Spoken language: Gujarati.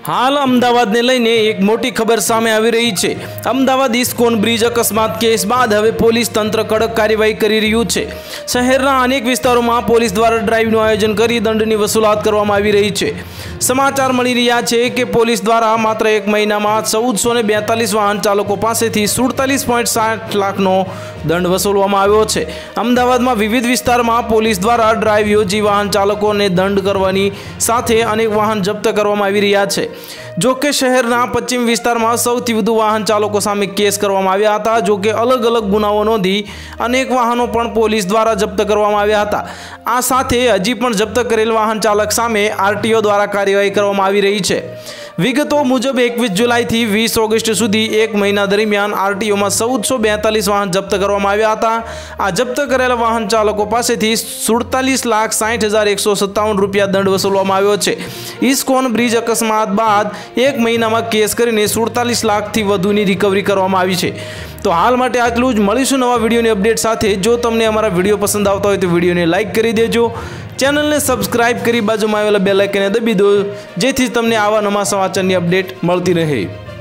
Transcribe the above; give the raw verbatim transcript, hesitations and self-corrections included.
હાલ અમદાવાદને લઈને એક મોટી ખબર સામે આવી રહી છે। અમદાવાદ ઇસ્કોન બ્રિજ અકસ્માત કેસ બાદ હવે પોલીસ તંત્ર કડક કાર્યવાહી કરી રહ્યું છે। શહેરના અનેક વિસ્તારોમાં પોલીસ દ્વારા ડ્રાઈવનું આયોજન કરી દંડની વસૂલાત કરવામાં આવી રહી છે। સમાચાર મળી રહ્યા છે કે પોલીસ દ્વારા માત્ર એક મહિનામાં ચૌદસો ને બેતાલીસ વાહન ચાલકો પાસેથી સુડતાલીસ પોઈન્ટ સાઠ લાખનો દંડ વસૂલવામાં આવ્યો છે। અમદાવાદમાં વિવિધ વિસ્તારમાં પોલીસ દ્વારા ડ્રાઈવ યોજી વાહન ચાલકોને દંડ કરવાની સાથે અનેક વાહન જપ્ત કરવામાં આવી રહ્યા છે। જો કે શહેરના પશ્ચિમ વિસ્તારમાં સૌથી વધુ વાહન ચાલકો સામે કેસ કરવામાં આવ્યા હતા। જો કે અલગ અલગ ગુનાઓ નોંધી અનેક વાહનો પણ પોલીસ દ્વારા જપ્ત કરવામાં આવ્યા હતા। આ સાથે હજી પણ જપ્ત કરેલ વાહન ચાલક સામે આરટીઓ દ્વારા કાર્યવાહી કરવામાં આવી રહી છે। વિગતો મુજબ એકવીસ જુલાઈથી વીસ ઓગસ્ટ સુધી એક મહિના દરમિયાન આરટીઓમાં ચૌદસો બેતાલીસ વાહન જપ્ત કરવામાં આવ્યા હતા। આ જપ્ત કરેલા વાહન ચાલકો પાસેથી સુડતાલીસ લાખ સાઠ હજાર એકસો સત્તાવન રૂપિયા દંડ વસૂલવામાં આવ્યો છે। ઇસ્કોન બ્રિજ અકસ્માત બાદ એક મહિનામાં કેસ કરીને સુડતાલીસ લાખથી વધુની રિકવરી કરવામાં આવી છે। તો હાલ માટે આટલું જ। મળીશું નવા વિડીયોની અપડેટ સાથે। જો તમને અમારા વિડીયો પસંદ આવતા હોય તો વિડીયોને લાઇક કરી દેજો, ચેનલને સબસ્ક્રાઇબ કરી બાજુમાં આવેલા બેલ આઇકનને દબી દો, જેથી તમને આવા નવા સમાચારની અપડેટ મળતી રહે।